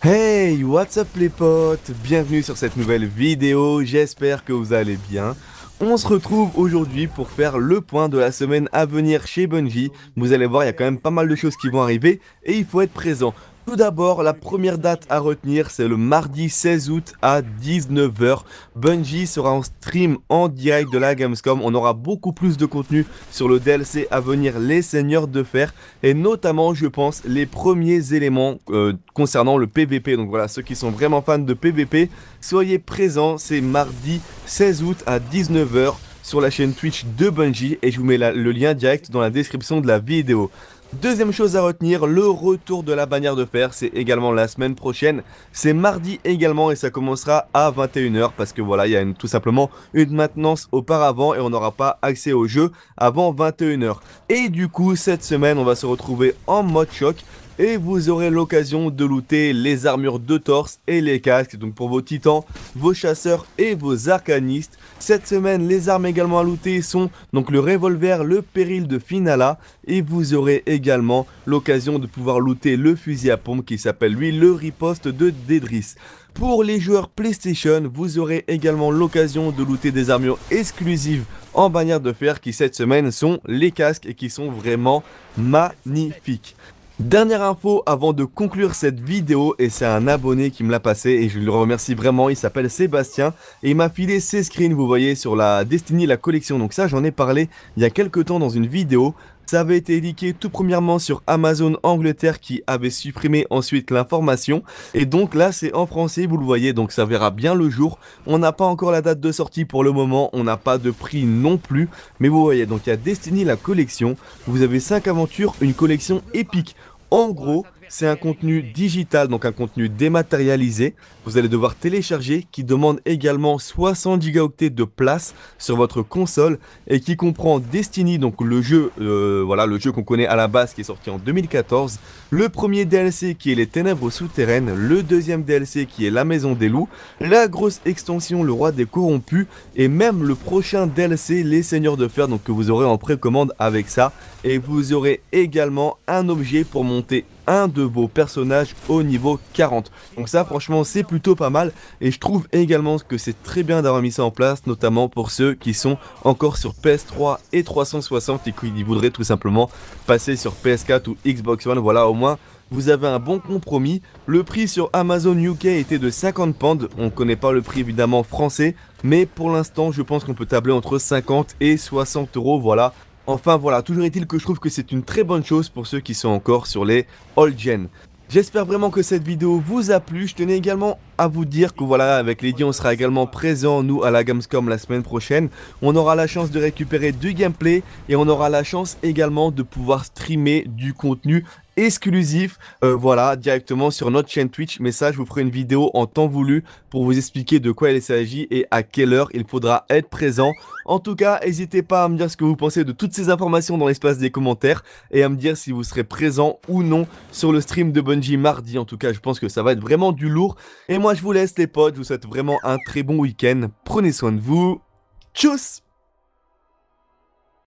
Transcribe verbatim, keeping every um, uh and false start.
Hey, what's up les potes? Bienvenue sur cette nouvelle vidéo, j'espère que vous allez bien. On se retrouve aujourd'hui pour faire le point de la semaine à venir chez Bungie. Vous allez voir, il y a quand même pas mal de choses qui vont arriver et il faut être présent. Tout d'abord, la première date à retenir, c'est le mardi seize août à dix-neuf heures. Bungie sera en stream en direct de la Gamescom. On aura beaucoup plus de contenu sur le D L C à venir, les Seigneurs de Fer. Et notamment, je pense, les premiers éléments euh, concernant le P V P. Donc voilà, ceux qui sont vraiment fans de P V P, soyez présents. C'est mardi seize août à dix-neuf heures sur la chaîne Twitch de Bungie. Et je vous mets la, le lien direct dans la description de la vidéo. Deuxième chose à retenir, le retour de la bannière de fer, c'est également la semaine prochaine, c'est mardi également et ça commencera à vingt et une heures parce que voilà, il y a une, tout simplement une maintenance auparavant et on n'aura pas accès au jeu avant vingt et une heures. Et du coup, cette semaine, on va se retrouver en mode choc et vous aurez l'occasion de looter les armures de torse et les casques, donc pour vos titans, vos chasseurs et vos arcanistes. Cette semaine, les armes également à looter sont donc le revolver, le péril de Finala et vous aurez également l'occasion de pouvoir looter le fusil à pompe qui s'appelle lui le riposte de Dédris. Pour les joueurs PlayStation, vous aurez également l'occasion de looter des armures exclusives en bannière de fer qui cette semaine sont les casques et qui sont vraiment magnifiques. Dernière info avant de conclure cette vidéo, et c'est un abonné qui me l'a passé et je le remercie vraiment, il s'appelle Sébastien et il m'a filé ses screens, vous voyez, sur la Destiny, la collection. Donc ça, j'en ai parlé il y a quelques temps dans une vidéo. Ça avait été leaké tout premièrement sur Amazon Angleterre qui avait supprimé ensuite l'information. Et donc là c'est en français, vous le voyez, donc ça verra bien le jour. On n'a pas encore la date de sortie pour le moment, on n'a pas de prix non plus. Mais vous voyez, donc il y a Destiny la collection, vous avez cinq aventures, une collection épique. En gros, c'est un contenu digital, donc un contenu dématérialisé. Vous allez devoir télécharger, qui demande également soixante gigaoctets de place sur votre console et qui comprend Destiny, donc le jeu, euh, voilà, le jeu qu'on connaît à la base qui est sorti en deux mille quatorze. Le premier D L C qui est les Ténèbres souterraines, le deuxième D L C qui est la Maison des Loups, la grosse extension le Roi des Corrompus et même le prochain D L C les Seigneurs de Fer, donc que vous aurez en précommande avec ça. Et vous aurez également un objet pour monter un de vos personnages au niveau quarante. Donc ça franchement c'est plutôt pas mal et je trouve également que c'est très bien d'avoir mis ça en place, notamment pour ceux qui sont encore sur P S trois et trois cent soixante et qui voudraient tout simplement passer sur P S quatre ou Xbox One. Voilà, au moins vous avez un bon compromis. Le prix sur Amazon U K était de cinquante pounds, on ne connaît pas le prix évidemment français, mais pour l'instant je pense qu'on peut tabler entre cinquante et soixante euros, voilà. Enfin voilà, toujours est-il que je trouve que c'est une très bonne chose pour ceux qui sont encore sur les old gen. J'espère vraiment que cette vidéo vous a plu. Je tenais également à vous dire que voilà, avec Lady, on sera également présent, nous, à la Gamescom la semaine prochaine. On aura la chance de récupérer du gameplay et on aura la chance également de pouvoir streamer du contenu exclusif, euh, voilà, directement sur notre chaîne Twitch. Mais ça, je vous ferai une vidéo en temps voulu pour vous expliquer de quoi il s'agit et à quelle heure il faudra être présent. En tout cas, n'hésitez pas à me dire ce que vous pensez de toutes ces informations dans l'espace des commentaires et à me dire si vous serez présent ou non sur le stream de Bungie mardi. En tout cas, je pense que ça va être vraiment du lourd. Et moi, je vous laisse les potes, je vous souhaite vraiment un très bon week-end. Prenez soin de vous. Tchuss!